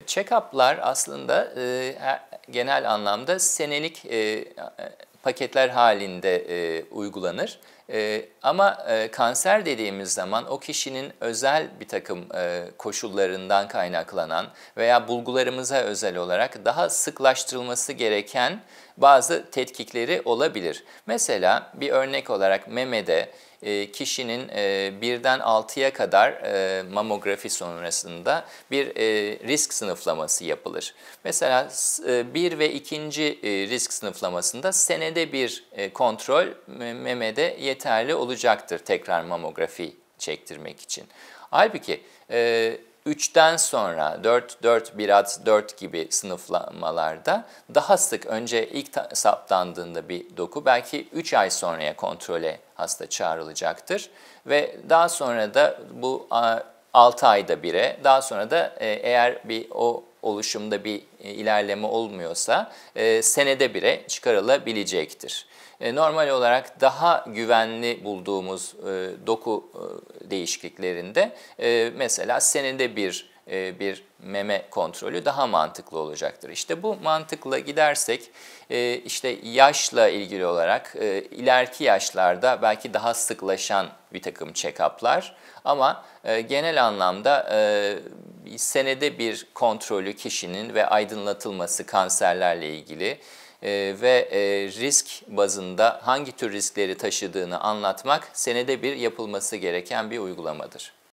Check-up'lar aslında genel anlamda senelik paketler halinde uygulanır. Ama kanser dediğimiz zaman o kişinin özel bir takım koşullarından kaynaklanan veya bulgularımıza özel olarak daha sıklaştırılması gereken bazı tetkikleri olabilir. Mesela bir örnek olarak memede kişinin 1'den 6'ya kadar mamografi sonrasında bir risk sınıflaması yapılır. Mesela 1 ve 2. risk sınıflamasında senede bir kontrol memede yeterli olacaktır tekrar mamografi çektirmek için. Halbuki 3'ten sonra 4, 1 at 4 gibi sınıflamalarda daha sık önce ilk saptandığında bir doku belki 3 ay sonraya kontrole hasta çağrılacaktır. Ve daha sonra da bu 6 ayda bire, daha sonra da eğer o oluşumda bir ilerleme olmuyorsa senede bire çıkarılabilecektir. Normal olarak daha güvenli bulduğumuz doku değişikliklerinde mesela senede bir meme kontrolü daha mantıklı olacaktır. İşte bu mantıkla gidersek işte yaşla ilgili olarak ileriki yaşlarda belki daha sıklaşan bir takım check-up'lar ama genel anlamda senede bir kontrolü kişinin ve aydınlatılması kanserlerle ilgili ve risk bazında hangi tür riskleri taşıdığını anlatmak senede bir yapılması gereken bir uygulamadır.